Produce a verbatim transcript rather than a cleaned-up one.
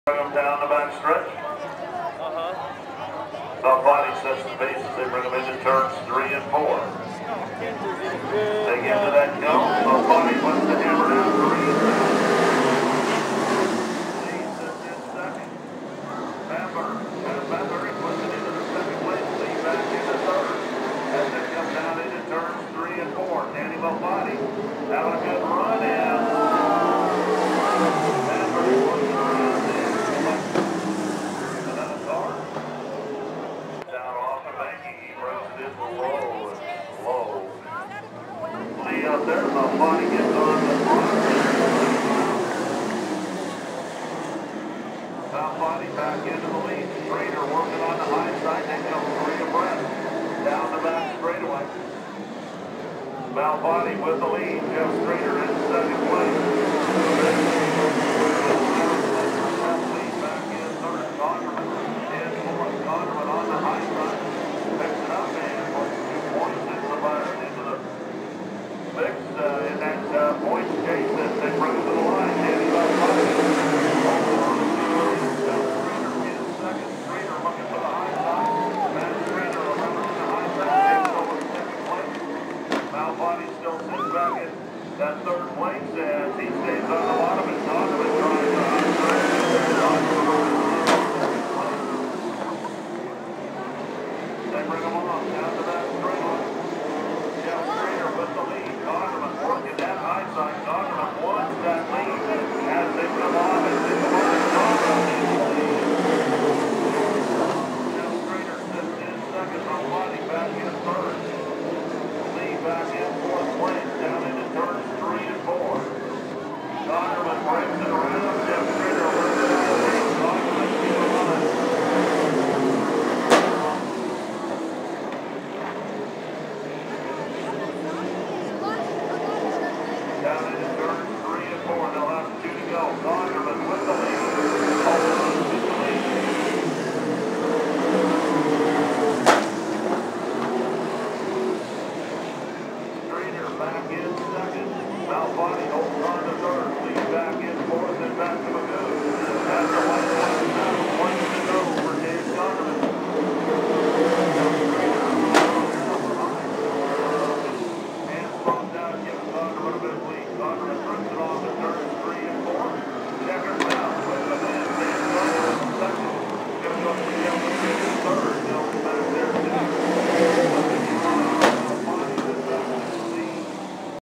Bring them down the back stretch. Uh-huh. South Body sets the pace as they bring them into turns three and four. They get to that go. South Body puts the hammer down three. Lee sits in second. Bamber. And Bamber puts it into the second place. Lee back into third. As they come down into turns three and four. Danny Body having a good run and Bamber puts it around there. Another car. Down off the banking, he brings it in low and low. Lee up there, South Body gets on the front. South Body back into the lead. Strader working on the high side. They come three abreast. Down the back straightaway. South Body with the lead. Jeff Strader in second place.